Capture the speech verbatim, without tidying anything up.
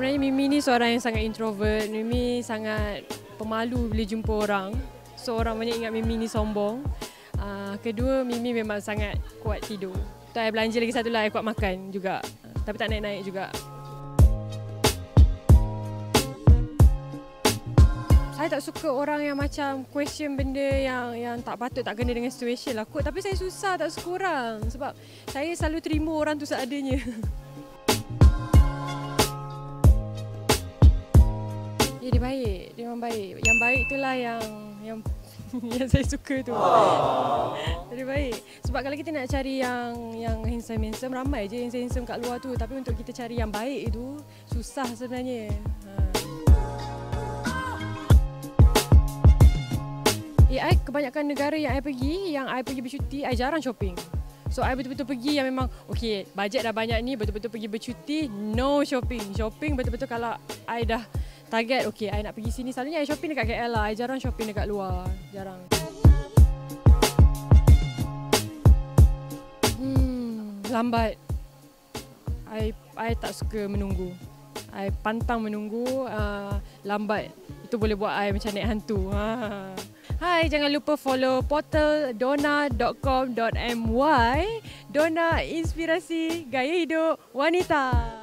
Sebenarnya Mimi ni seorang yang sangat introvert. Mimi sangat pemalu bila jumpa orang. So orang banyak ingat Mimi ni sombong. Uh, kedua, Mimi memang sangat kuat tidur. Tak belanja lagi satu lah, kuat makan juga. Tapi tak naik-naik juga. Saya tak suka orang yang macam question benda yang yang tak patut, tak kena dengan situasi lah kot. Tapi saya susah tak suka orang sebab saya selalu terima orang tu seadanya. Ya, dia baik, dia memang baik. Yang baik itulah yang yang yang saya suka tu. Dia baik. Sebab kalau kita nak cari yang yang handsome-handsome, ramai je handsome-handsome kat luar tu. Tapi untuk kita cari yang baik itu susah sebenarnya. Ha. Eh, I kebanyakan negara yang I pergi, yang I pergi bercuti, I jarang shopping. So, I betul-betul pergi yang memang, okay, bajet dah banyak ni, betul-betul pergi bercuti, no shopping. Shopping betul-betul kalau I dah target, okay, I nak pergi sini. Selalunya I shopping dekat K L lah, I jarang shopping dekat luar, jarang. Hmm, lambat. I, I tak suka menunggu. I pantang menunggu, uh, lambat. Itu boleh buat I macam naik hantu. Ha. Hai, jangan lupa follow portal dona dot com dot my. Dona, inspirasi gaya hidup wanita.